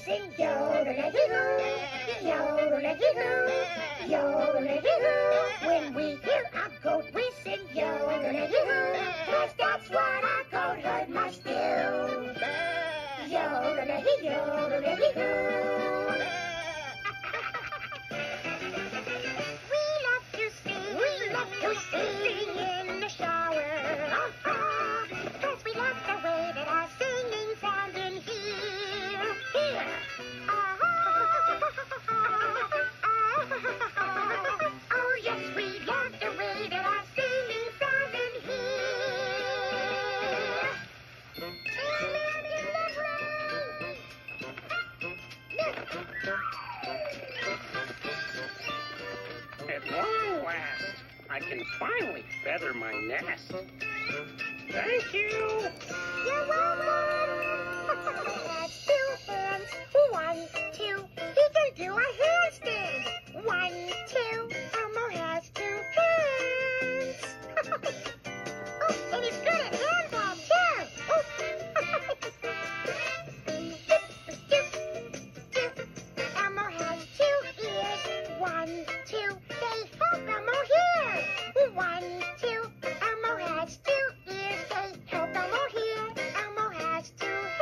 sing yodel-a-dee-hoo, yodel-a-dee-hoo, yodel-a-dee-hoo. When we hear a goat, we sing yodel-a-dee-hoo, 'cause that's what a goat herd must do. Yodel-a-dee, yodel-a-dee-hoo. We love to sing in the shower. 'Cause we love the way that our singing sounds in here. Here. Oh, yes, we love the way that our singing sounds in here. At long last, I can finally feather my nest. Thank you. You're welcome. That's 2 hands. 1, 2. He can do a handstand. 1, 2. Elmo has 2 hands. Oh, and he's good at handball too. Oh. Elmo has 2 ears. 1, 2. They help Elmo hear. 1, 2. Elmo has 2 ears. They help Elmo hear. Elmo has 2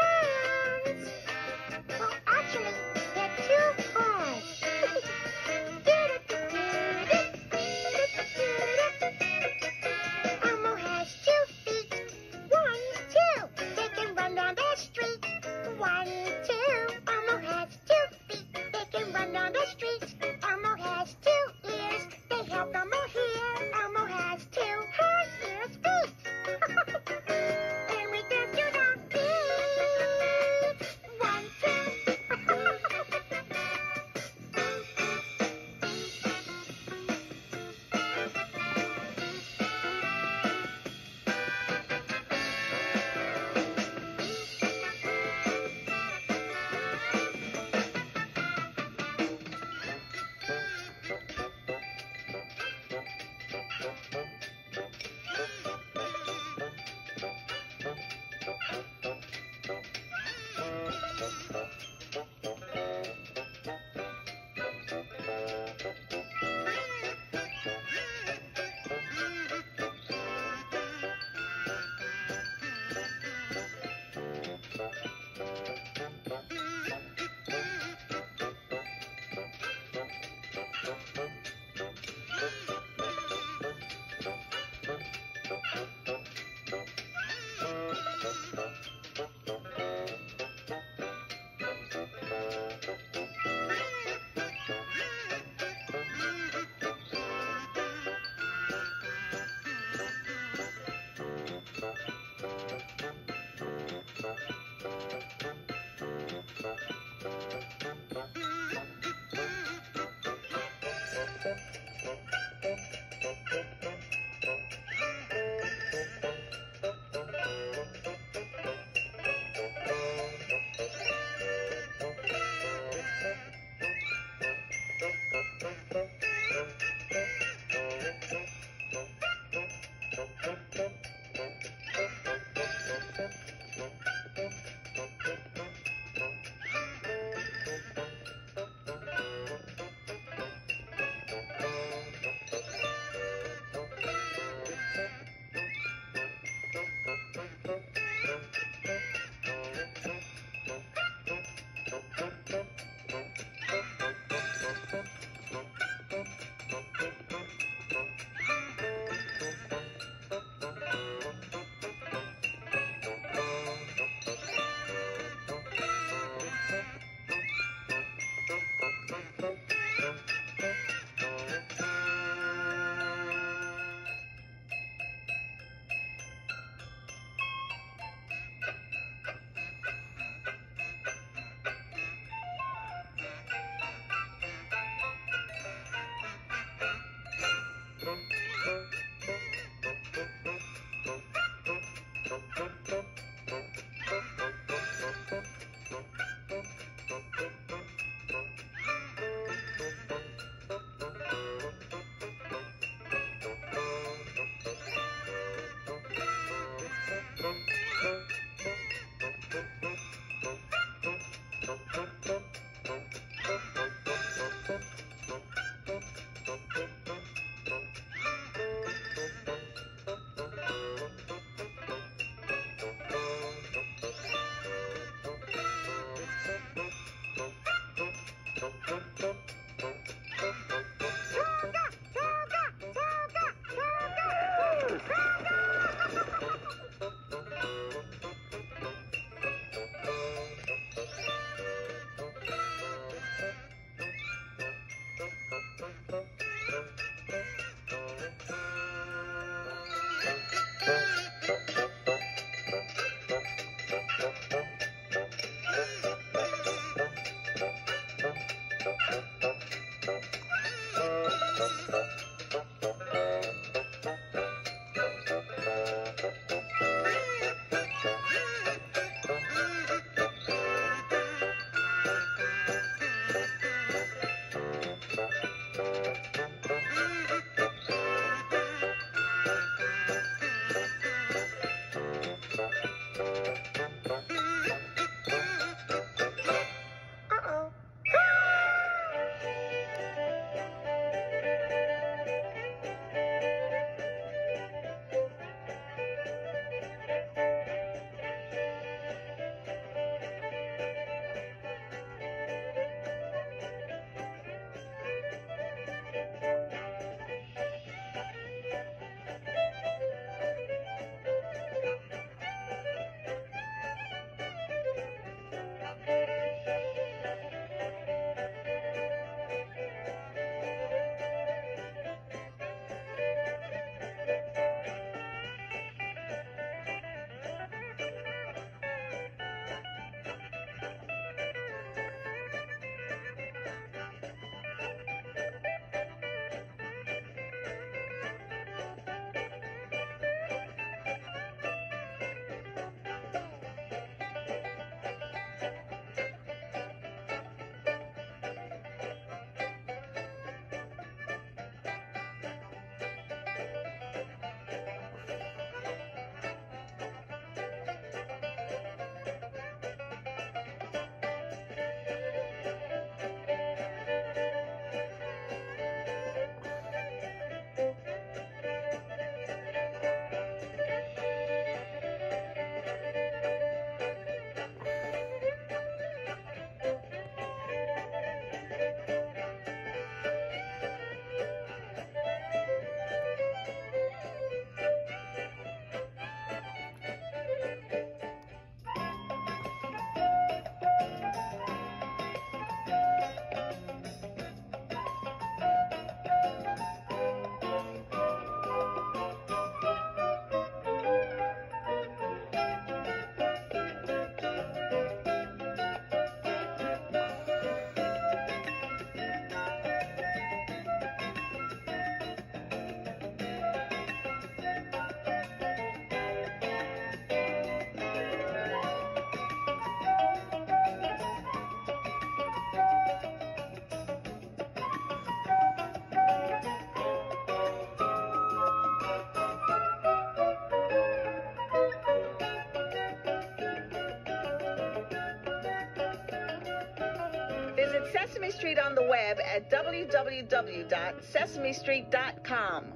Visit Sesame Street on the web at www.sesamestreet.com.